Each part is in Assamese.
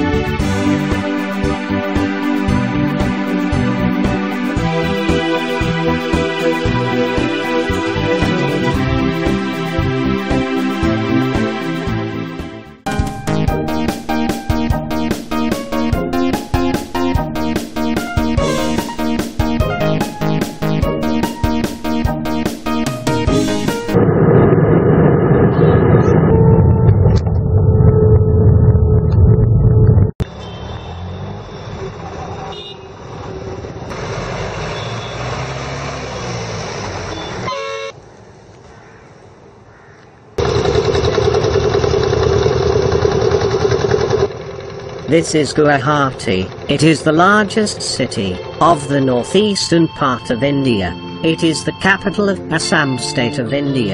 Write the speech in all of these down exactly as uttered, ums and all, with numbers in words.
This is Guwahati. It is the largest city of the northeastern part of India. It is the capital of Assam state of India.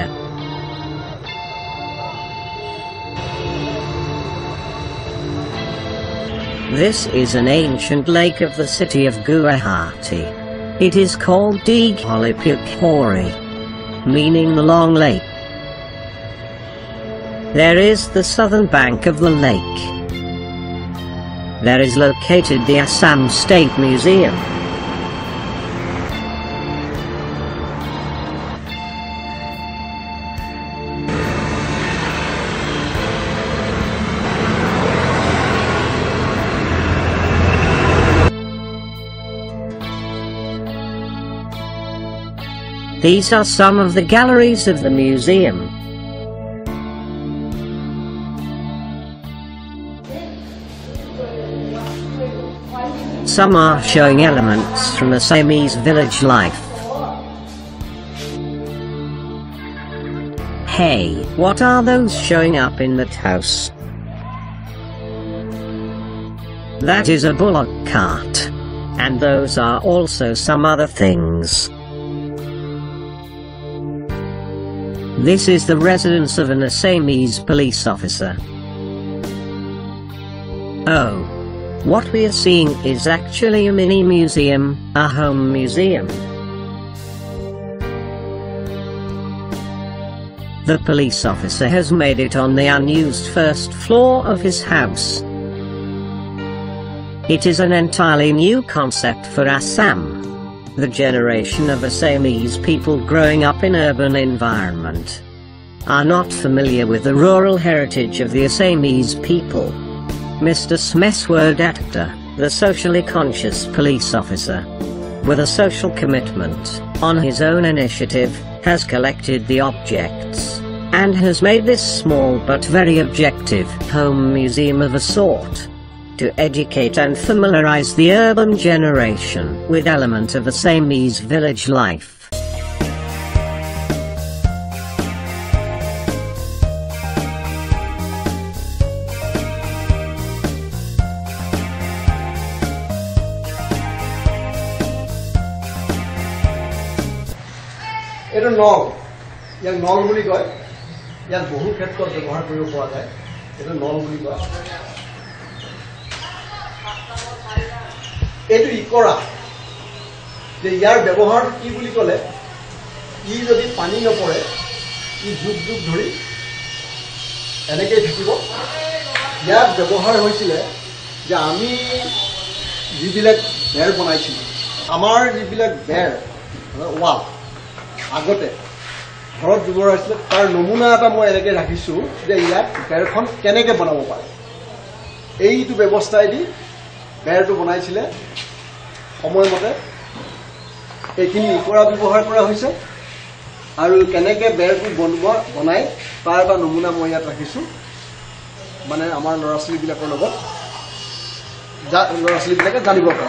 This is an ancient lake of the city of Guwahati. It is called Digholipukhori, meaning the long lake. There is the southern bank of the lake. There is located the Assam State Museum. These are some of the galleries of the museum. Some are showing elements from Assamese village life. Hey, what are those showing up in that house? That is a bullock cart. And those are also some other things. This is the residence of an Assamese police officer. Oh. What we are seeing is actually a mini museum, a home museum. The police officer has made it on the unused first floor of his house. It is an entirely new concept for Assam. The generation of Assamese people growing up in urban environment are not familiar with the rural heritage of the Assamese people. Mr Someswar Dutta, the socially conscious police officer, with a social commitment, on his own initiative, has collected the objects, and has made this small but very objective home museum of a sort, to educate and familiarize the urban generation with element of Assamese village life. Itu nol, yang nol buli koi, yang bohu khetrot ব্যৱহাৰ কৰিব পৰা যায়. Itu nol buli koi. Itu ikora. যে ইয়াৰ ব্যৱহাৰ কি বুলি ক'লে, ই যদি পানী নপৰে, ই যুগ যুগ ধৰি এনেকৈ থাকিব। ইয়াৰ ব্যৱহাৰ হৈছিল যে আমি যিবিলাক বেৰ বনাইছিলো, আমাৰ যিবিলাক বেৰ ৱাল আগতে ঘৰত ব্যৱহাৰ হৈছিল, তাৰ নমুনা এটা মই এনেকৈ ৰাখিছোঁ যে ইয়াত বেৰখন কেনেকৈ বনাব পাৰে। এইটো ব্যৱস্থাইদি বেৰটো বনাইছিলে। সময়মতে এইখিনি ইকৰা ব্যৱহাৰ কৰা হৈছে আৰু কেনেকৈ বেৰটো বনোৱা বনাই তাৰ এটা নমুনা মই ইয়াত ৰাখিছোঁ, মানে আমাৰ ল'ৰা ছোৱালীবিলাকৰ লগত ল'ৰা ছোৱালীবিলাকে জানিব পাৰে।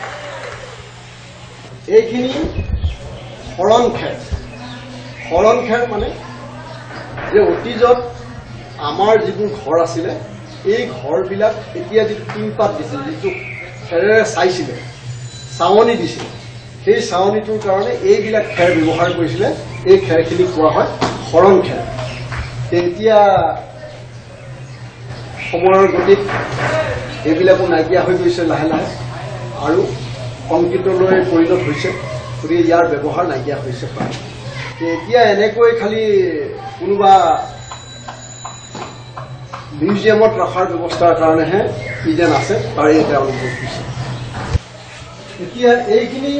এইখিনি হৰণ খেৰ। হৰণ খেৰ মানে যে অতীজত আমাৰ যিবোৰ ঘৰ আছিলে, এই ঘৰবিলাক এতিয়া যিটো টিংপাত দিছিল, যিটো খেৰেৰে চাইছিলে, চাৱনি দিছিল, সেই চাৱনিটোৰ কাৰণে এইবিলাক খেৰ ব্যৱহাৰ কৰিছিলে। এই খেৰখিনি কোৱা হয় হৰণ খেৰ। এতিয়া সময়ৰ গতিত এইবিলাকো নাইকিয়া হৈ গৈছে লাহে লাহে আৰু কংক্ৰিটলৈ পৰিণত হৈছে, গতিকে ইয়াৰ ব্যৱহাৰ নাইকিয়া হৈছে প্ৰায়। এতিয়া এনেকৈ খালি কোনোবা মিউজিয়ামত ৰখাৰ ব্যৱস্থাৰ কাৰণেহে ই যেন আছে তাৰে এটা অনুভৱ হৈছে এতিয়া এইখিনি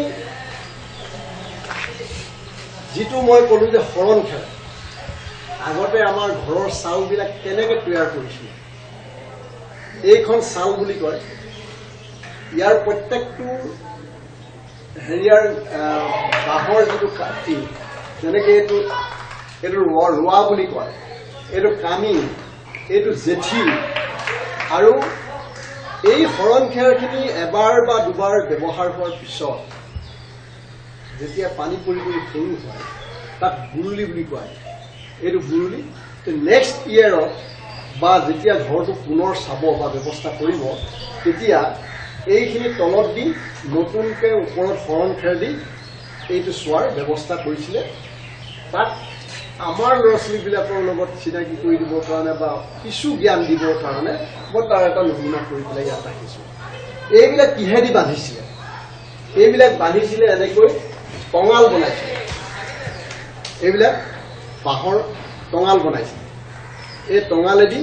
যিটো মই ক'লো যে হৰণ খেল আগতে আমাৰ ঘৰৰ চাউলবিলাক কেনেকৈ তৈয়াৰ কৰিছিল এইখন চাউল বুলি কয় ইয়াৰ প্ৰত্যেকটো হেৰিয়াৰ বাঁহৰ যিটো কাঠি যেনেকৈ এইটো এইটো ৰোৱা বুলি কয় এইটো কামি এইটো জেঠি আৰু এই হৰণ খেৰখিনি এবাৰ বা দুবাৰ ব্যৱহাৰ হোৱাৰ পিছত যেতিয়া পানী পৰি পৰি সৰু হয় তাক গুৰুলি বুলি কয় এইটো গুৰুলি নেক্সট ইয়েৰত বা যেতিয়া ঘৰটো পুনৰ চাব বা ব্যৱস্থা কৰিব তেতিয়া এইখিনি তলত দি নতুনকৈ ওপৰত হৰণ খেৰ দি এইটো চোৱাৰ ব্যৱস্থা কৰিছিলে তাক আমাৰ ল'ৰা ছোৱালীবিলাকৰ লগত চিনাকি কৰি দিবৰ কাৰণে বা কিছু জ্ঞান দিবৰ কাৰণে মই তাৰ এটা নমুনা কৰি পেলাই ইয়াত ৰাখিছোঁ এইবিলাক কিহেদি বান্ধিছিলে এইবিলাক বান্ধিছিলে এনেকৈ টঙাল বনাইছিলে এইবিলাক বাঁহৰ টঙাল বনাইছিলে এই টঙালেদি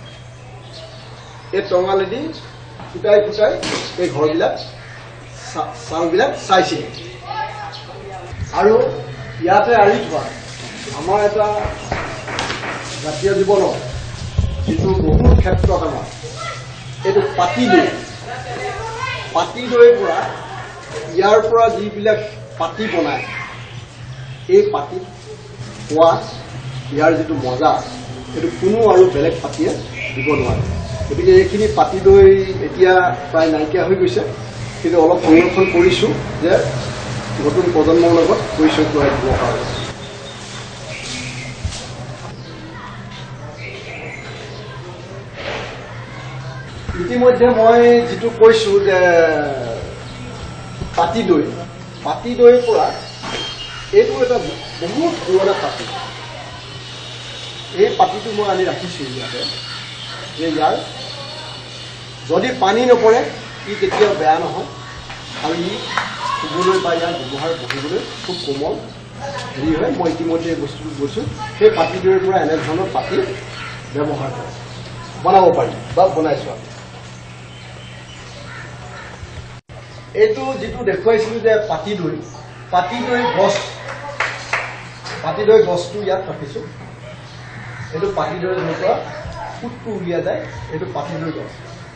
এই টঙালেদি ফুটাই ফুটাই এই ঘৰবিলাক চাউলবিলাক চাইছিলে আৰু ইয়াতে আৰি থোৱা আমাৰ এটা জাতীয় জীৱনৰ যিটো বহুত ক্ষেত্ৰত আমাৰ এইটো পাতি দৈ পাতি দৈৰ পৰা ইয়াৰ পৰা যিবিলাক পাতি বনায় এই পাতিত খোৱা ইয়াৰ যিটো মজা সেইটো কোনো আৰু বেলেগ পাতিয়ে দিব নোৱাৰে গতিকে এইখিনি পাতি দৈ এতিয়া প্ৰায় নাইকিয়া হৈ গৈছে কিন্তু অলপ সংৰক্ষণ কৰিছোঁ যে নতুন প্ৰজন্মৰ লগত পৰিচয় কৰাই দিব কাৰণে ইতিমধ্যে মই যিটো কৈছোঁ যে পাতি দৈ পাতি দৈৰ পৰা এইটো এটা বহুত পুৰণা পাতি এই পাতিটো মই আনি ৰাখিছোঁ ইয়াতে যে ইয়াৰ যদি পানী নপৰে ই কেতিয়াও বেয়া নহয় আৰু ই শুবলৈ বা ইয়াৰ ব্যৱহাৰ বহিবলৈ খুব কোমল হেৰি হয় মই ইতিমধ্যে এই বস্তুটো গৈছোঁ সেই পাতি দৈৰ পৰা এনেধৰণৰ পাতি ব্যৱহাৰ কৰে বনাব পাৰি বা বনাইছোঁ এইটো যিটো দেখুৱাইছিলোঁ যে পাতি দৈ পাতি দৈ গছ পাতি দৈ গছটো ইয়াত ৰাখিছোঁ এইটো পাতি দৈ য'ৰ পৰা ফুটটো উলিয়া যায় এইটো পাতি দৈ গছ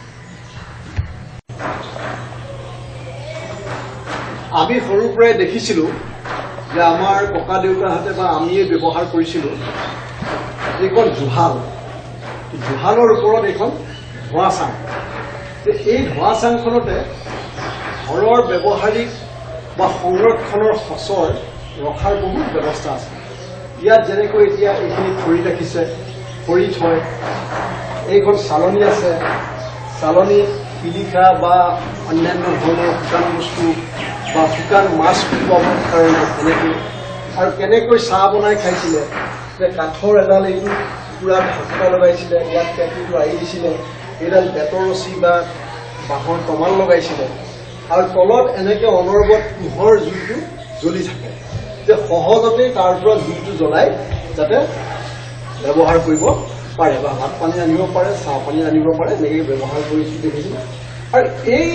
আমি সৰুৰ পৰাই দেখিছিলোঁ যে আমাৰ ককা দেউতাহঁতে বা আমিয়ে ব্যৱহাৰ কৰিছিলোঁ এইখন জুহাল জুহালৰ ওপৰত এইখন ধোঁৱা চাং এই ধোঁৱা চাংখনতে ঘৰৰ ব্যৱহাৰিক বা সংৰক্ষণৰ সঁচৰ ৰখাৰ বহুত ব্যৱস্থা আছে ইয়াত যেনেকৈ এতিয়া এইখিনি খৰি ৰাখিছে খৰি থয় এইখন চালনী আছে চালনী পিলিকা বা অন্যান্য ধৰণৰ শুকান বস্তু বা শুকান মাছ শুকুৱাবৰ কাৰণে এনেকৈ আৰু কেনেকৈ চাহ বনাই খাইছিলে যে কাঠৰ এডাল এইটো পুৰা ঢাকা লগাইছিলে ইয়াত কেঁকুটো আঁৰি দিছিলে এইডাল বেতৰ ৰছী বা বাঁহৰ টমাল লগাইছিলে আৰু তলত এনেকৈ অনবৰত পোহৰ জুইটো জ্বলি থাকে যে সহজতেই তাৰ পৰা জুইটো জ্বলাই যাতে ব্যৱহাৰ কৰিব পাৰে বা ভাত পানী আনিব পাৰে চাহ পানী আনিব পাৰে এনেকৈ ব্যৱহাৰ কৰিছোঁ দেখিছোঁ আৰু এই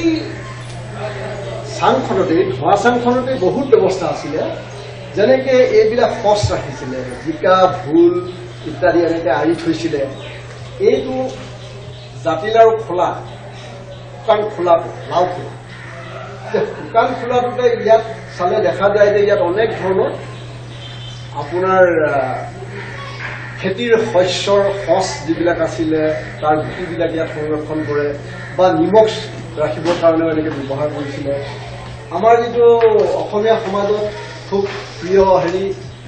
চাংখনতে ধোঁৱা চাংখনতে বহুত ব্যৱস্থা আছিলে যেনেকৈ এইবিলাক সচ ৰাখিছিলে জিকা ভোল ইত্যাদি এনেকৈ আঁৰি থৈছিলে এইটো জাতিলাও খোলা শুকান খোলাটো লাও খোলা শুকান খোলাটোতে ইয়াত চালে দেখা যায় যে ইয়াত অনেক ধৰণৰ আপোনাৰ খেতিৰ শস্যৰ সচ যিবিলাক আছিলে তাৰ গুটিবিলাক ইয়াত সংৰক্ষণ কৰে বা নিমখ ৰাখিবৰ কাৰণেও এনেকৈ ব্যৱহাৰ কৰিছিলে আমাৰ যিটো অসমীয়া সমাজত খুব প্ৰিয় হেৰি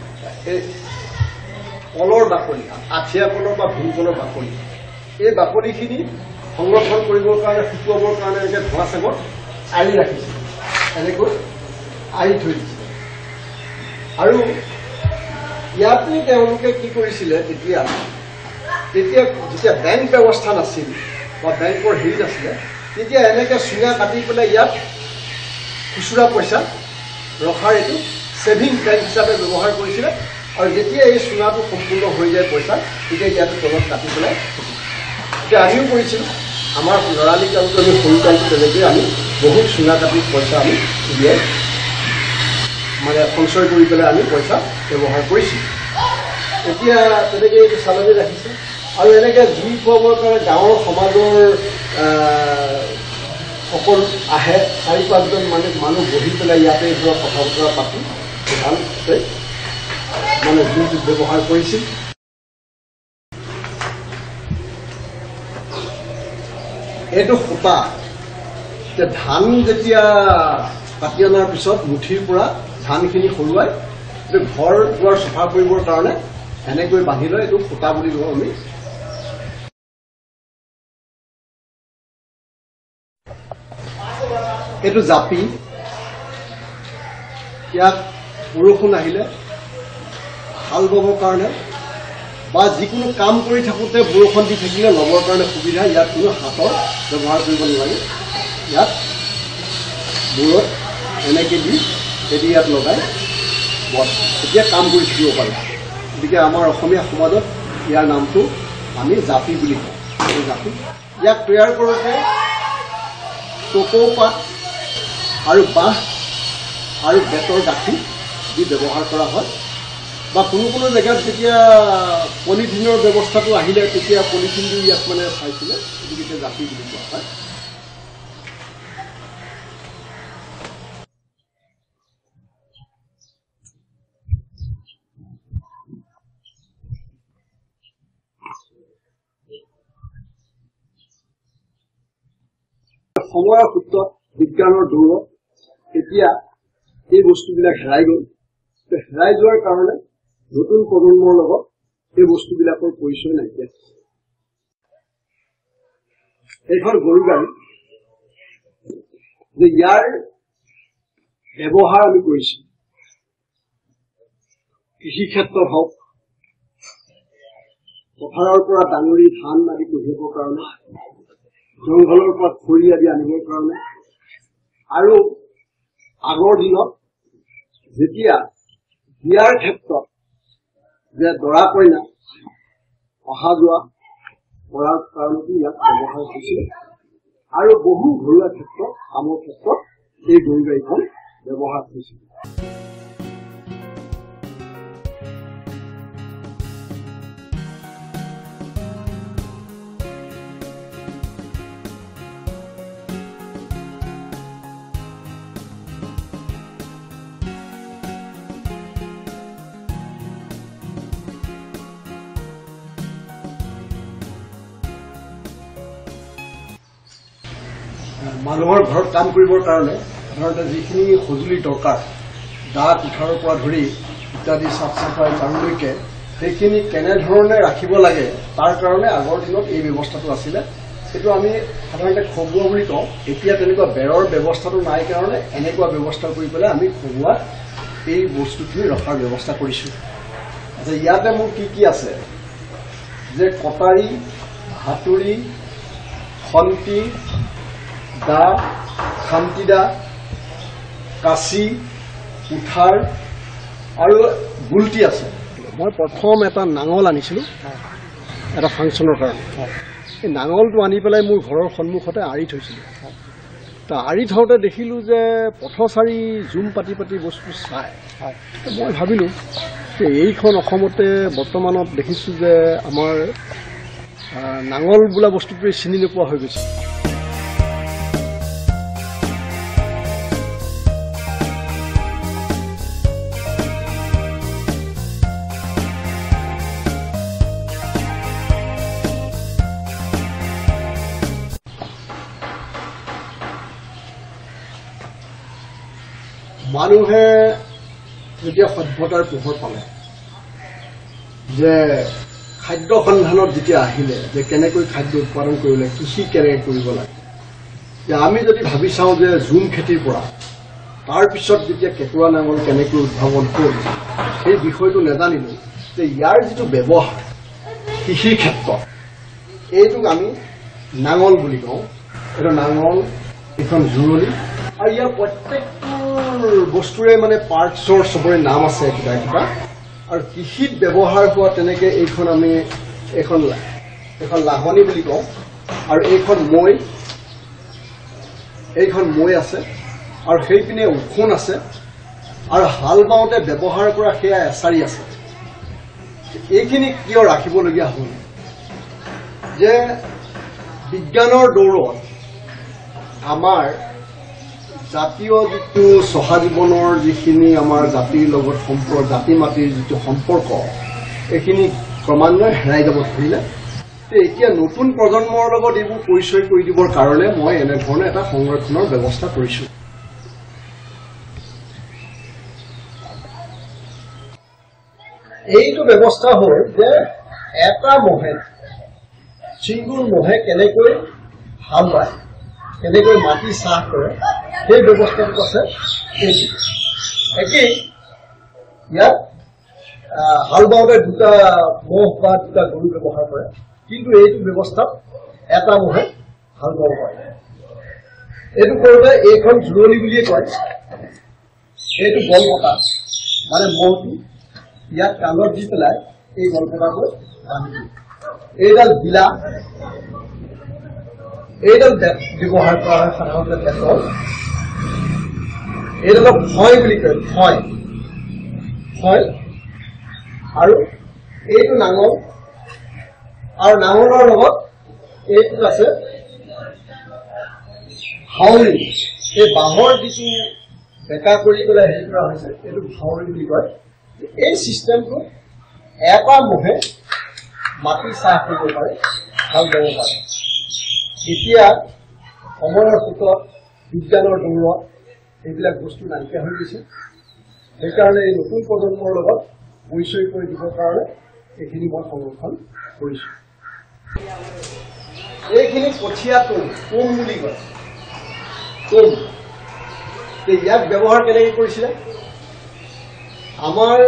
কলৰ বাকলি আঠিয়া কলৰ বা ভীমকলৰ বাকলি এই বাকলিখিনি সংৰক্ষণ কৰিবৰ কাৰণে শুকুৱাবৰ কাৰণে এনেকৈ ধোঁৱা চাঙত আঁৰি ৰাখিছিল এনেকৈ আঁৰি থৈ দিছিলে আৰু ইয়াতে তেওঁলোকে কি কৰিছিলে তেতিয়া তেতিয়া যেতিয়া বেংক ব্যৱস্থা নাছিল বা বেংকৰ হেৰি নাছিলে তেতিয়া এনেকৈ চুঙা কাটি পেলাই ইয়াত খুচুৰা পইচা ৰখাৰ এইটো ছেভিং বেংক হিচাপে ব্যৱহাৰ কৰিছিলে আৰু যেতিয়া এই চুঙাটো সম্পূৰ্ণ হৈ যায় পইচা তেতিয়া ইয়াতে তলত কাটি পেলাই আমিও কৰিছিলোঁ আমাৰ ল'ৰালি কালটো আমি সৰু কালটো তেনেকৈ আমি বহুত চুঙা কাটি পইচা আমি উলিয়াই মানে সঞ্চয় কৰি পেলাই আমি পইচা ব্যৱহাৰ কৰিছিলোঁ এতিয়া তেনেকৈ এইটো চালনী ৰাখিছোঁ আৰু এনেকৈ জুই খুৱাবৰ কাৰণে গাঁৱৰ সমাজৰ সকলো আহে চাৰি পাঁচজন মানে মানুহ বহি পেলাই ইয়াতে ধৰক কথা বতৰা পাতি ভালকৈ মানে জুইটো ব্যৱহাৰ কৰিছিল এইটো সূতা যে ধান যেতিয়া কাটি অনাৰ পিছত মুঠিৰ পৰা ধানখিনি সৰুৱাই এইটো ঘৰ দুৱাৰ চফা কৰিবৰ কাৰণে এনেকৈ বান্ধি লয় এইটো সূতা বুলি কওঁ আমি এইটো জাপি ইয়াত বৰষুণ আহিলে হাল বাবৰ কাৰণে বা যিকোনো কাম কৰি থাকোঁতে বৰষুণ দি থাকিলে ল'বৰ কাৰণে সুবিধা ইয়াত কোনো হাতৰ ব্যৱহাৰ কৰিব নালাগে ইয়াত মূৰত এনেকৈ দি এদি ইয়াত লগাই এতিয়া কাম কৰি থাকিব পাৰে গতিকে আমাৰ অসমীয়া সমাজত ইয়াৰ নামটো আমি জাপি বুলি কওঁ এই জাপি ইয়াক তৈয়াৰ কৰোঁতে টকৌ পাত আৰু বাঁহ আৰু বেতৰ গাঁঠি দি ব্যৱহাৰ কৰা হয় বা কোনো কোনো জেগাত যেতিয়া পলিথিনৰ ব্যৱস্থাটো আহিলে তেতিয়া পলিথিনটো ইয়াত মানে চাইছিলে গতিকে জাপি বুলি কোৱা হয় সময়ৰ সূত্ৰত বিজ্ঞানৰ দৌৰত এতিয়া এই বস্তুবিলাক হেৰাই গ'ল হেৰাই যোৱাৰ কাৰণে নতুন প্ৰজন্মৰ লগত এই বস্তুবিলাকৰ পৰিচয় নাইকিয়া এইখন গৰু গাড়ী যে ইয়াৰ ব্যৱহাৰ আমি কৰিছোঁ কৃষি ক্ষেত্ৰত হওক পথাৰৰ পৰা ডাঙৰি ধান আদি কঢ়িয়াবৰ কাৰণে জংঘলৰ পৰা খৰি আদি আনিবৰ কাৰণে আৰু আগৰ দিনত যেতিয়া বিয়াৰ ক্ষেত্ৰত যে দৰা কইনা অহা যোৱা কৰাৰ কাৰণেও ইয়াক ব্যৱহাৰ হৈছিল আৰু বহু ঘৰুৱা ক্ষেত্ৰত কামৰ ক্ষেত্ৰত এই গৰু গাড়ীখন ব্যৱহাৰ হৈছিল মানুহৰ ঘৰত কাম কৰিবৰ কাৰণে সাধাৰণতে যিখিনি সঁজুলি দৰকাৰ দা কুঠাৰৰ পৰা ধৰি ইত্যাদি চাফ চাফাই ঝাৰুলৈকে সেইখিনি কেনেধৰণে ৰাখিব লাগে তাৰ কাৰণে আগৰ দিনত এই ব্যৱস্থাটো আছিলে সেইটো আমি সাধাৰণতে খগুৱা বুলি কওঁ এতিয়া তেনেকুৱা বেৰৰ ব্যৱস্থাটো নাই কাৰণে এনেকুৱা ব্যৱস্থা কৰি পেলাই আমি খগুৱাত এই বস্তুখিনি ৰখাৰ ব্যৱস্থা কৰিছোঁ আচ্ছা ইয়াতে মোৰ কি কি আছে যে কটাৰী হাতুৰি খন্তি দা খান্তি দা কাঁচি কুঠাৰ আৰু গুলটি আছে মই প্ৰথম এটা নাঙল আনিছিলোঁ এটা ফাংচনৰ কাৰণে এই নাঙলটো আনি পেলাই মোৰ ঘৰৰ সন্মুখতে আঁৰি থৈছিলোঁ তা আঁৰি থওঁতে দেখিলোঁ যে পথচাৰী জুম পাতি পাতি বস্তু চাই মই ভাবিলোঁ যে এইখন অসমতে বৰ্তমানত দেখিছোঁ যে আমাৰ নাঙল বোলা বস্তুটোৱে চিনি নোপোৱা হৈ গৈছে মানুহে যেতিয়া সভ্যতাৰ পোহৰ পালে যে খাদ্য সন্ধানত যেতিয়া আহিলে যে কেনেকৈ খাদ্য উৎপাদন কৰিলে কৃষি কেনেকৈ কৰিব লাগে যে আমি যদি ভাবি চাওঁ যে জুম খেতিৰ পৰা তাৰপিছত যেতিয়া কেঁকুৰা নাঙল কেনেকৈ উদ্ভাৱন হ'ল সেই বিষয়টো নাজানিলোঁ যে ইয়াৰ যিটো ব্যৱহাৰ কৃষিৰ ক্ষেত্ৰত এইটোক আমি নাঙল বুলি কওঁ এটা নাঙল এখন জুৰণি আৰু ইয়াৰ প্ৰত্যেকটো বস্তুৰে মানে পাৰ্টছৰ চবৰে নাম আছে কিবা কিবা আৰু কৃষিত ব্যৱহাৰ হোৱা তেনেকে এইখন আমি এখন এখন লাহনি বুলি কওঁ আৰু এইখন মই এইখন মই আছে আৰু সেইপিনে উখোন আছে আৰু হাল বাওঁতে ব্যৱহাৰ কৰা সেয়া এছাৰি আছে এইখিনি কিয় ৰাখিবলগীয়া হ'ল যে বিজ্ঞানৰ দৌৰত আমাৰ জাতীয় যিটো সহজীৱনৰ যিখিনি আমাৰ জাতিৰ লগত সম্পৰ্ক জাতি মাটিৰ যিটো সম্পৰ্ক এইখিনি ক্ৰমান্বয়ে হেৰাই যাব ধৰিলে এতিয়া নতুন প্ৰজন্মৰ লগত এইবোৰ পৰিচয় কৰি দিবৰ কাৰণে মই এনেধৰণে এটা সংৰক্ষণৰ ব্যৱস্থা কৰিছোঁ এইটো ব্যৱস্থা হ'ল যে এটা মহে চিংগুল মহে কেনেকৈ হাল বায় কেনেকৈ মাটি চাহ কৰে সেই ব্যৱস্থাটো আছে একেই ইয়াত হাল বাওঁতে দুটা মহ বা দুটা গৰু ব্যৱহাৰ কৰে কিন্তু এইটো ব্যৱস্থাত এটা মহে হাল বাব পাৰে এইটো কৰোঁতে এইখন জোৰণি বুলিয়ে কয় এইটো গলপতা মানে মহটো ইয়াত কাণত দি পেলাই এই গলপতাটো বান্ধি দিয়ে এইডাল বিলা এইডাল ব্যৱহাৰ কৰা হয় সাধাৰণতে পেটল এইডালক ভয় বুলি কয় ভয় ভয় আৰু এইটো নাঙল আৰু নাঙলৰ লগত এইটো আছে হাউৰি এই বাঁহৰ যিটো বেকা কৰি পেলাই হেৰি কৰা হৈছে এইটো হাউৰি বুলি কয় এই চিষ্টেমটো এটা মহে মাটি চাহ কৰিব পাৰে হাল বাব পাৰে এতিয়া সময়ৰ সোঁতত বিজ্ঞানৰ দৌৰত এইবিলাক বস্তু নাইকিয়া হৈ গৈছে সেইকাৰণে এই নতুন প্ৰজন্মৰ লগত পৰিচয় কৰি দিবৰ কাৰণে এইখিনি মই সংৰক্ষণ কৰিছোঁ এইখিনি কঠীয়া তুম তুম বুলি কয় তুম ইয়াক ব্যৱহাৰ কেনেকৈ কৰিছিলে আমাৰ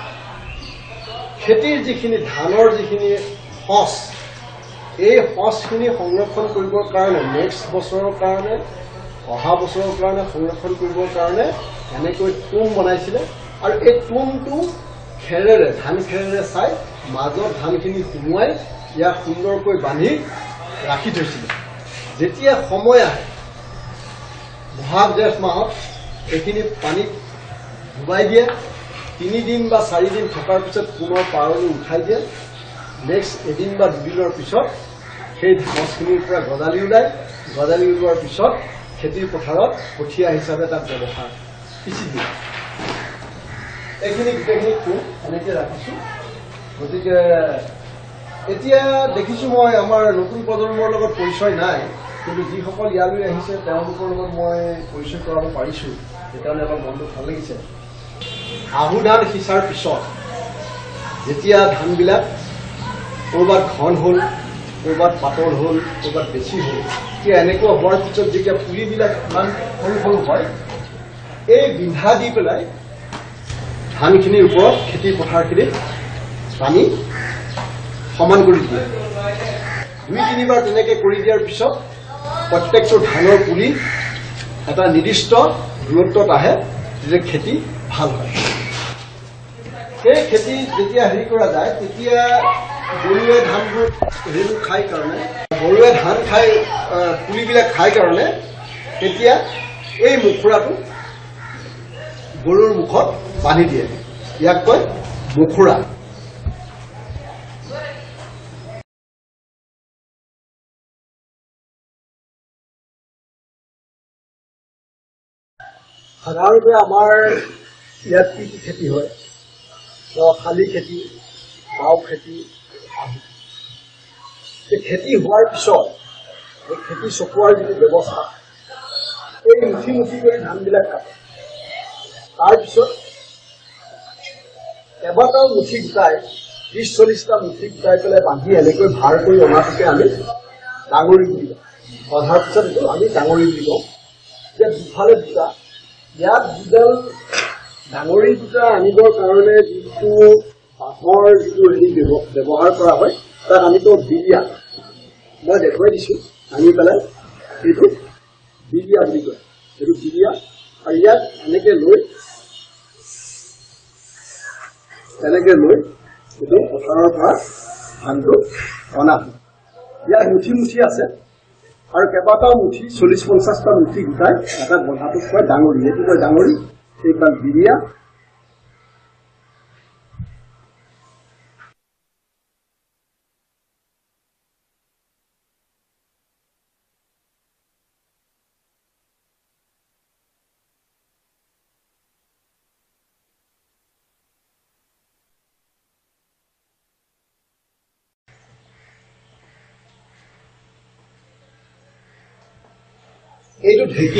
খেতিৰ যিখিনি ধানৰ যিখিনি সঁচ এই সঁচখিনি সংৰক্ষণ কৰিবৰ কাৰণে নেক্সট বছৰৰ কাৰণে অহা বছৰৰ কাৰণে সংৰক্ষণ কৰিবৰ কাৰণে এনেকৈ তুম বনাইছিলে আৰু এই তুমটো খেৰেৰে ধান খেৰেৰে চাই মাজত ধানখিনি সুমুৱাই ইয়াক সুন্দৰকৈ বান্ধি ৰাখি থৈছিলে যেতিয়া সময় আহে বহাগ জেঠ মাহত এইখিনি পানীত ডুবাই দিয়ে তিনিদিন বা চাৰিদিন থকাৰ পিছত পুনৰ পাৰলৈ উঠাই দিয়ে নেক্সট এদিন বা দুদিনৰ পিছত সেই ধানখিনিৰ পৰা গজালি ওলায় গজালি ওলোৱাৰ পিছত খেতিৰ পথাৰত কঠীয়া হিচাপে তাক ব্যৱহাৰ সিঁচি দিয়ে এইখিনি গোটেইখিনি তুম এনেকৈ ৰাখিছোঁ গতিকে এতিয়া দেখিছোঁ মই আমাৰ নতুন প্ৰজন্মৰ লগত পৰিচয় নাই কিন্তু যিসকল ইয়ালৈ আহিছে তেওঁলোকৰ লগত মই পৰিচয় কৰাব পাৰিছোঁ সেইকাৰণে অলপ মনটো ভাল লাগিছে আহু ধান সিঁচাৰ পিছত যেতিয়া ধানবিলাক ক'ৰবাত ঘন হ'ল ক'ৰবাত পাতল হ'ল ক'ৰবাত বেছি হ'ল তেতিয়া এনেকুৱা হোৱাৰ পিছত যেতিয়া পুলিবিলাক ইমান সৰু সৰু হয় এই বিন্ধা দি পেলাই ধানখিনিৰ ওপৰত খেতি পথাৰখিনিত পানী সমান কৰি দিয়ে দুই তিনিবাৰ তেনেকৈ কৰি দিয়াৰ পিছত প্ৰত্যেকটো ধানৰ পুলি এটা নিৰ্দিষ্ট দূৰত্বত আহে যে খেতি ভাল হয় সেই খেতি যেতিয়া হেৰি কৰা যায় তেতিয়া গৰুৱে ধানবোৰ হেৰি খাই কাৰণে গৰুৱে ধান খাই পুলিবিলাক খাই কাৰণে তেতিয়া এই মুখুৰাটো গৰুৰ মুখত বান্ধি দিয়ে ইয়াক কয় মুখুৰা সাধাৰণতে আমাৰ ইয়াত কি কি খেতি হয় শালি খেতি বাও খেতি এই খেতি হোৱাৰ পিছত এই খেতি চপোৱাৰ যিটো ব্যৱস্থা এই মুঠি মুঠি কৰি ধানবিলাক কাটে তাৰপিছত কেইবাটাও মুঠি গোটাই ত্ৰিছ চল্লিছটা মুঠি গোটাই পেলাই বান্ধি এনেকৈ ভাৰ কৰি অনাটোকে আমি ডাঙৰি বুলি কওঁ অধাৰ পিছত এইটো আমি ডাঙৰি বুলি কওঁ যে দুফালে দুটা ইয়াত দুডাল ডাঙৰি দুটা আনিবৰ কাৰণে যিটো বাঁহৰ যিটো হেৰি ব্যৱহাৰ কৰা হয় তাক আমি কওঁ বিৰিয়া মই দেখুৱাই দিছোঁ আনি পেলাই এইটো বিৰিয়া বুলি কয় এইটো বিৰিয়া আৰু ইয়াত এনেকৈ লৈ এনেকৈ লৈ এইটো পথাৰৰ পৰা ধানটো অনা হয় ইয়াত মুঠি মুঠি আছে আৰু কেইবাটাও মুঠি চল্লিশ পঞ্চাছটা মুঠি গোটাই এটা বন্ধাটোক কয় ডাঙৰি এইটো কয় ডাঙৰি এইবিলাক বিৰিয়া এইটো ঢেকি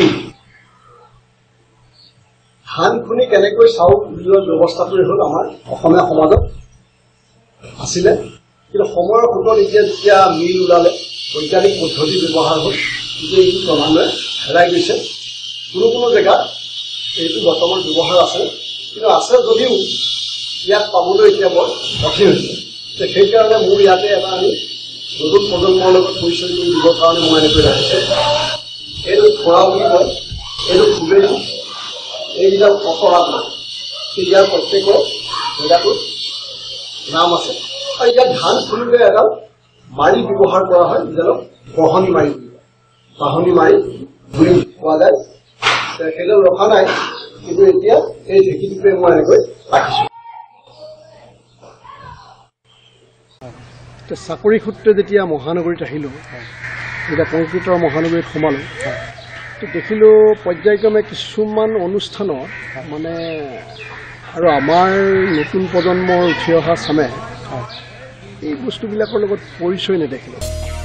ধান খুনি কেনেকৈ চাউল উলিওৱাৰ ব্যৱস্থাটোৱে হ'ল আমাৰ অসমীয়া সমাজত আছিলে কিন্তু সময়ৰ সোঁতত এতিয়া যেতিয়া মিল ওলালে বৈজ্ঞানিক পদ্ধতি ব্যৱহাৰ হ'ল কিন্তু এইটো ক্ৰমান্বয়ে হেৰাই গৈছে কোনো কোনো জেগাত এইটো বৰ্তমান ব্যৱহাৰ আছে কিন্তু আছে যদিও ইয়াক পাবলৈ এতিয়া বৰ কঠিন হৈছে সেইকাৰণে মোৰ ইয়াতে এটা আমি নতুন প্ৰজন্মৰ লগত পৰিচয় কৰি দিবৰ কাৰণে মই এনেকৈ ৰাখিছোঁ এইটো খোৱা বুলি কয় এইটো খুবেই এইবিলাক পচৰা ইয়াৰ প্ৰত্যেকৰ জেগাটোত নাম আছে আৰু ইয়াত ধান খুলিলে এডাল মাৰি ব্যৱহাৰ কৰা হয় যিডালক বাহনি মাৰি বাহনি মাৰি ঘূৰি পোৱা যায় সেইডাল ৰখা নাই কিন্তু এতিয়া এই ঢেঁকীটোকে মই এনেকৈ ৰাখিছোঁ চাকৰি সূত্ৰে যেতিয়া মহানগৰীত আহিলোঁ যেতিয়া কংক্ৰিটৰ মহানগৰীত সোমালোঁ দেখিলোঁ পৰ্যায়ক্ৰমে কিছুমান অনুষ্ঠানত মানে আৰু আমাৰ নতুন প্ৰজন্মৰ উঠি অহা চামে এই বস্তুবিলাকৰ লগত পৰিচয় নেদেখিলোঁ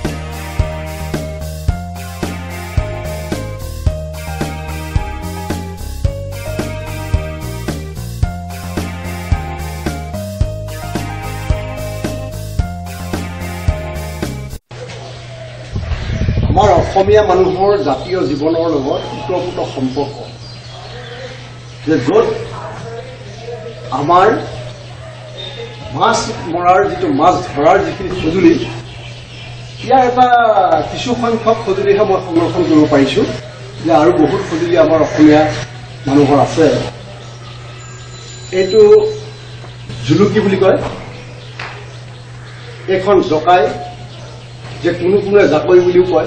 আমাৰ অসমীয়া মানুহৰ জাতীয় জীৱনৰ লগত ওতঃপ্ৰোত সম্পৰ্ক যে য'ত আমাৰ মাছ মৰাৰ যিটো মাছ ধৰাৰ যিখিনি সঁজুলি ইয়াৰ এটা কিছু সংখ্যক সঁজুলিহে মই সংৰক্ষণ কৰিব পাৰিছোঁ যে আৰু বহুত সঁজুলি আমাৰ অসমীয়া মানুহৰ আছে এইটো জুলুকি বুলি কয় এইখন জকাই যে কোনো কোনোৱে জাকৈ বুলিও কয়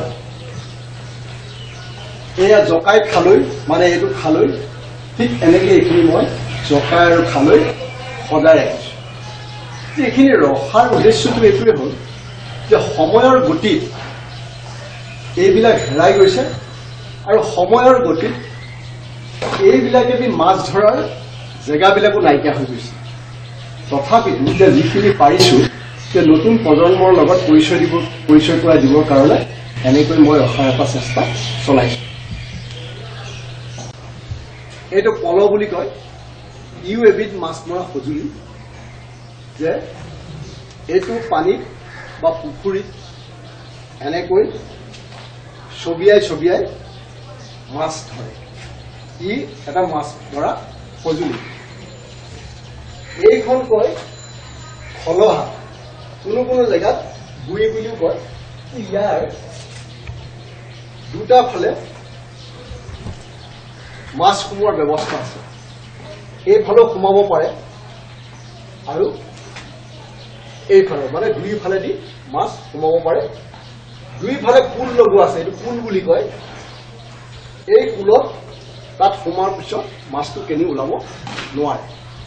এয়া জকাই খালৈ মানে এইটো খালৈ ঠিক এনেকৈ এইখিনি মই জকাই আৰু খালৈ সদায় ৰাখিছোঁ এইখিনি ৰখাৰ উদ্দেশ্যটো এইটোৱে হ'ল যে সময়ৰ গতিত এইবিলাক হেৰাই গৈছে আৰু সময়ৰ গতিত এইবিলাকেদি মাছ ধৰাৰ জেগাবিলাকো নাইকিয়া হৈ গৈছে তথাপিতো যে যিখিনি পাৰিছোঁ যে নতুন প্ৰজন্মৰ লগত পৰিচয় দিব পৰিচয় কৰাই দিবৰ কাৰণে এনেকৈ মই ৰখাৰ এটা চেষ্টা চলাইছোঁ এইটো পল বুলি কয় ইও এবিধ মাছ মৰা সঁজুলি যে এইটো পানীত বা পুখুৰীত এনেকৈ ছবিয়াই ছবিয়াই মাছ ধৰে ই এটা মাছ ধৰা সঁজুলি এইখন কয় খলহা কোনো কোনো জেগাত গুৰি বুলিও কয় ইয়াৰ দুটা ফালে মাছ সোমোৱাৰ ব্যৱস্থা আছে এইফালেও সোমাব পাৰে আৰু এইফালে মানে দুইফালেদি মাছ সোমাব পাৰে দুইফালে পুল লগোৱা আছে এইটো পুল বুলি কয় এই পুলত তাত সোমোৱাৰ পিছত মাছটো কেনি ওলাব নোৱাৰে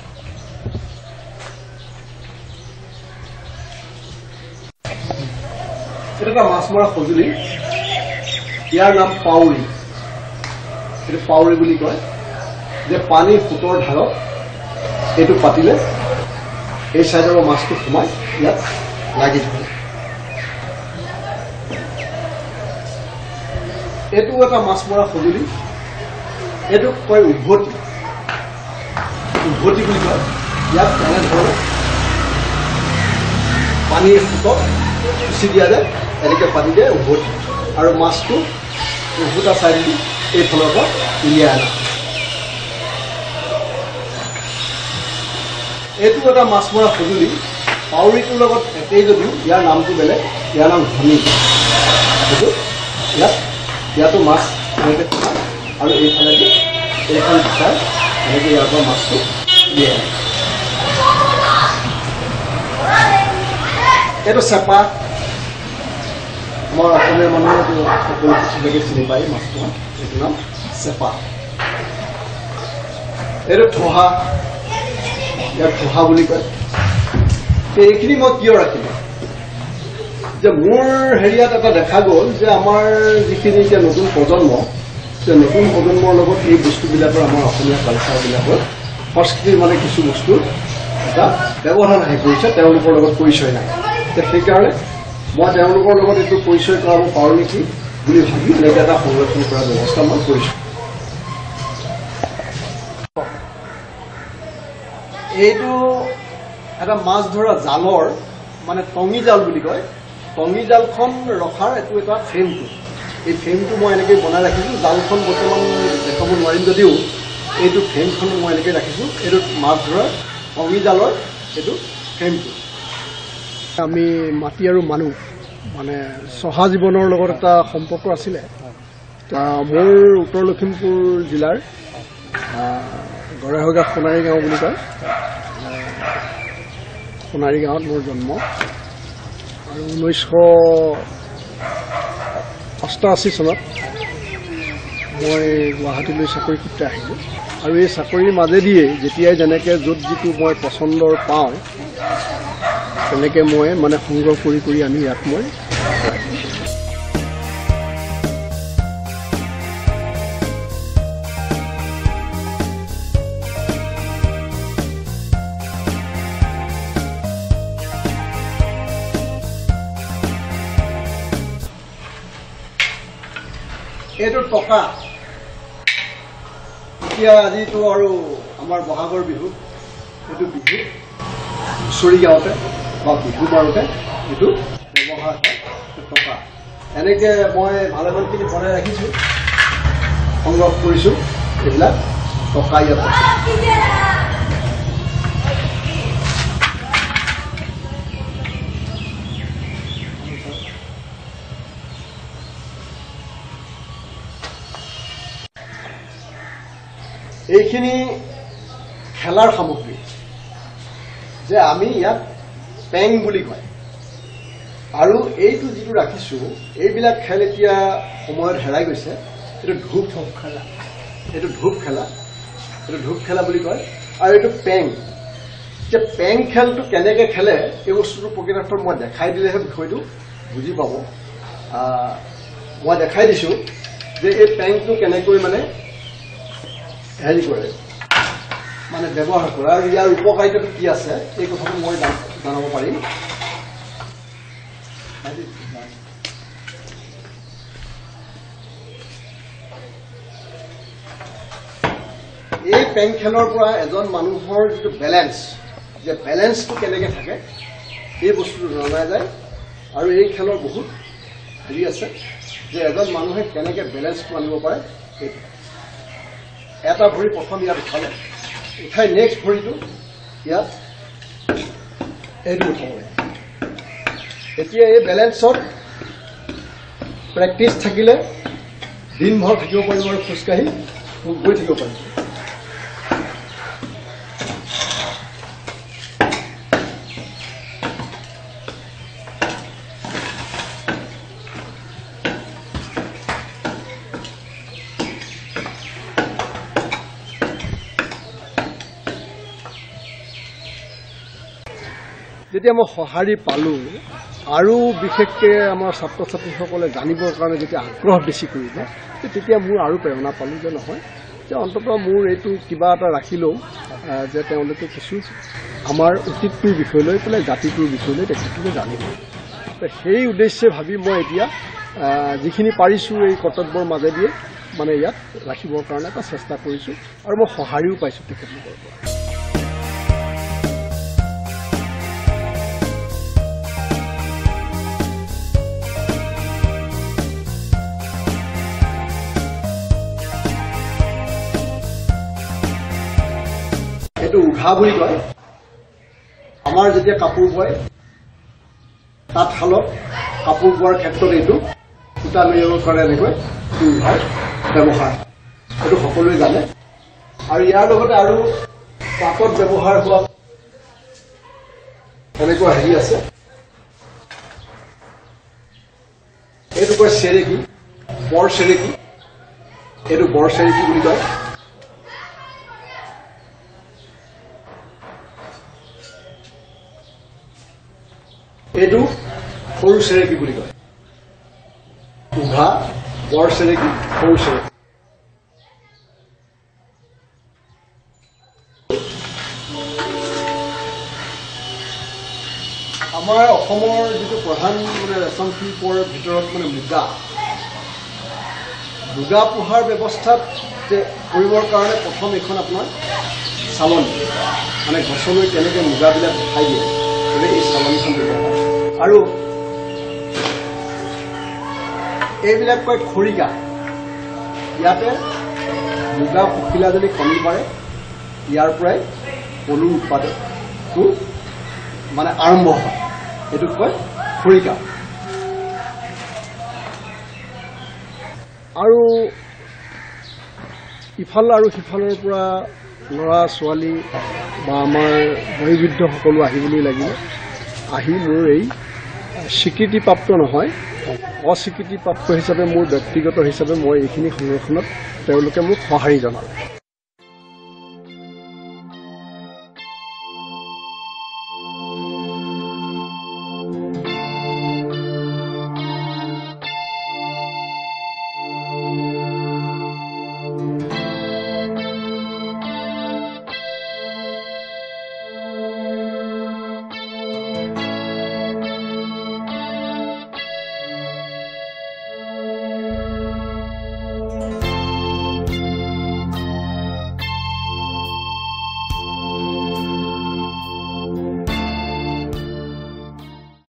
এটা এটা মাছ মৰা সঁজুলি ইয়াৰ নাম পাউৰি এইটো পাউৰি বুলি কয় যে পানীৰ সোঁতৰ ধাৰত এইটো পাতিলে এই চাইডৰ মাছটো সোমাই ইয়াত লাগি থাকে এইটো এটা মাছ মৰা সঁজুলি এইটোক কয় উভতি উভতি বুলি কয় ইয়াত এনেধৰণে পানীৰ সোঁতত খুচি দিয়া যায় এনেকৈ পাতি দিয়ে উভতি আৰু মাছটো উভতা চাইডেদি এইফালৰ পৰা উলিয়াই আনা এইটো এটা মাছ মৰা সঁজুলি পাউৰিটোৰ লগত একেই যদিও ইয়াৰ নামটো বেলেগ ইয়াৰ নাম ধনী এইটো ইয়াত ইয়াতো মাছ এনেকৈ থকা আৰু এইফালেদি এইখন বিচাৰ এনেকৈ ইয়াৰ পৰা মাছটো উলিয়াই আনে এইটো চেপা আমাৰ অসমীয়া মানুহে সকলো কিছুলৈকে চিনি পায় মাছটো এইটো নাম চেপা এইটো ঠহা ইয়াক ঠহা বুলি কয় এইখিনি মই কিয় ৰাখিলোঁ যে মোৰ হেৰিয়াত এটা দেখা গ'ল যে আমাৰ যিখিনি এতিয়া নতুন প্ৰজন্ম যে নতুন প্ৰজন্মৰ লগত এই বস্তুবিলাকৰ আমাৰ অসমীয়া কালচাৰবিলাকৰ সংস্কৃতিৰ মানে কিছু বস্তু এটা ব্যৱধান আহি পৰিছে তেওঁলোকৰ লগত পৰিচয় নাই সেইকাৰণে মই তেওঁলোকৰ লগত এইটো পৰিচয় কৰাব পাৰোঁ নেকি বুলি ভাবি এনেকৈ এটা সংৰক্ষণ কৰাৰ ব্যৱস্থা মই কৰিছোঁ এইটো এটা মাছ ধৰা জালৰ মানে টঙি জাল বুলি কয় টঙি জালখন ৰখাৰ এইটো এটা ফ্ৰেমটো এই ফ্ৰেমটো মই এনেকৈ বনাই ৰাখিছোঁ জালখন বৰ্তমান দেখাব নোৱাৰিম যদিও এইটো ফ্ৰেমখন মই এনেকৈ ৰাখিছোঁ এইটো মাছ ধৰাৰ টঙি জালৰ এইটো ফ্ৰেমটো আমি মাটি আৰু মানুহ মানে চহা জীৱনৰ লগত এটা সম্পৰ্ক আছিলে মোৰ উত্তৰ লখিমপুৰ জিলাৰ গড়েহগা সোণাৰী গাঁও বুলি কয় সোণাৰী গাঁৱত মোৰ জন্ম আৰু ঊনৈছশ অষ্টাশী চনত মই গুৱাহাটীলৈ চাকৰি সূত্ৰে আহিলোঁ আৰু এই চাকৰিৰ মাজেদিয়ে যেতিয়াই যেনেকৈ য'ত যিটো মই পচন্দৰ পাওঁ তেনেকৈ মই মানে সংগ্ৰহ কৰি কৰি আনি ইয়াত মই এইটো টকা এতিয়া আজিতো আৰু আমাৰ বহাগৰ বিহু এইটো বিহু হুঁচৰি গাওঁতে বা বিহু মাৰোঁতে এইটো ব্যৱহাৰ হয় টকা এনেকৈ মই ভালেমানখিনি বনাই ৰাখিছোঁ সংগ্ৰহ কৰিছোঁ এইবিলাক টকা ইয়াত আছে এইখিনি খেলাৰ সামগ্ৰী যে আমি ইয়াত পেং বুলি কয় আৰু এইটো যিটো ৰাখিছোঁ এইবিলাক খেল এতিয়া সময়ত হেৰাই গৈছে এইটো ধূপ ধূপ খেলা এইটো ধূপ খেলা এইটো ধূপ খেলা বুলি কয় আৰু এইটো পেং যে পেং খেলটো কেনেকৈ খেলে এই বস্তুটো প্ৰকৃতাৰ্থত মই দেখাই দিলেহে বিষয়টো বুজি পাব মই দেখাই দিছোঁ যে এই পেংটো কেনেকৈ মানে হেৰি কৰে মানে ব্যৱহাৰ কৰে আৰু ইয়াৰ উপকাৰিতাটো কি আছে এই কথাটো মই জনাব পাৰিম এই পেং খেলৰ পৰা এজন মানুহৰ যিটো বেলেঞ্চ যে বেলেঞ্চটো কেনেকৈ থাকে এই বস্তুটো জনা যায় আৰু এই খেলৰ বহুত হেৰি আছে যে এজন মানুহে কেনেকৈ বেলেঞ্চটো আনিব পাৰে সেইটো এটা ভৰি প্ৰথম ইয়াত উঠালে উঠাই নেক্সট ভৰিটো ইয়াত এইটো উঠাব লাগে এতিয়া এই বেলেঞ্চত প্ৰেক্টিচ থাকিলে দিনভৰ থাকিব পাৰিব আৰু খোজকাঢ়ি গৈ থাকিব পাৰিব যেতিয়া মই সঁহাৰি পালোঁ আৰু বিশেষকৈ আমাৰ ছাত্ৰ ছাত্ৰীসকলে জানিবৰ কাৰণে যেতিয়া আগ্ৰহ বেছি কৰিলে তেতিয়া মোৰ আৰু প্ৰেৰণা পালোঁ যে নহয় যে অন্ততঃ মোৰ এইটো কিবা এটা ৰাখিলেও যে তেওঁলোকে কিছু আমাৰ অতীতটোৰ বিষয় লৈ পেলাই জাতিটোৰ বিষয় লৈ তেখেতলোকে জানিব সেই উদ্দেশ্যে ভাবি মই এতিয়া যিখিনি পাৰিছোঁ এই কৰ্তব্যৰ মাজেদিয়ে মানে ইয়াত ৰাখিবৰ কাৰণে এটা চেষ্টা কৰিছোঁ আৰু মই সঁহাৰিও পাইছোঁ তেখেতলোকৰ পৰা এইটো উঘা বুলি কয় আমাৰ যেতিয়া কাপোৰ বয় তাঁতশালত কাপোৰ বোৱাৰ ক্ষেত্ৰত এইটো সূতা মেৰিয়াবৰ কাৰণে এনেকৈ উঘাৰ ব্যৱহাৰ এইটো সকলোৱে জানে আৰু ইয়াৰ লগতে আৰু পাতত ব্যৱহাৰ হোৱা এনেকুৱা হেৰি আছে এইটো কয় চেৰেকি বৰ চেৰেকি এইটো বৰ চেৰেকি বুলি কয় এইটো সৰু চেৰেকি বুলি কয় উঘা বৰ চেৰেকি সৰু চেৰেকি আমাৰ অসমৰ যিটো প্ৰধান মানে ৰেচম শিল্পৰ ভিতৰত মানে মুগা মুগা পোহাৰ ব্যৱস্থাত কৰিবৰ কাৰণে প্ৰথম এখন আপোনাৰ চালনী মানে গছলৈ কেনেকৈ মুগাবিলাক উঠাই দিয়ে গতিকে এই চালনীখন ব্যৱহাৰ কৰে আৰু এইবিলাক কয় খৰিকা ইয়াতে মুগা পখিলা যদি কণী পাৰে ইয়াৰ পৰাই পলুৰ উৎপাদনটো মানে আৰম্ভ হয় এইটোক কয় খৰিকা আৰু ইফাল আৰু সিফালৰ পৰা ল'ৰা ছোৱালী বা আমাৰ বয়োবৃদ্ধ সকলো আহিবলৈ লাগিব আহি মোৰ এই স্বীকৃতিপ্ৰাপ্ত নহয় অস্বীকৃতিপ্ৰাপ্ত হিচাপে মোৰ ব্যক্তিগত হিচাপে মই এইখিনি সংৰক্ষণত তেওঁলোকে মোক সঁহাৰি জনালে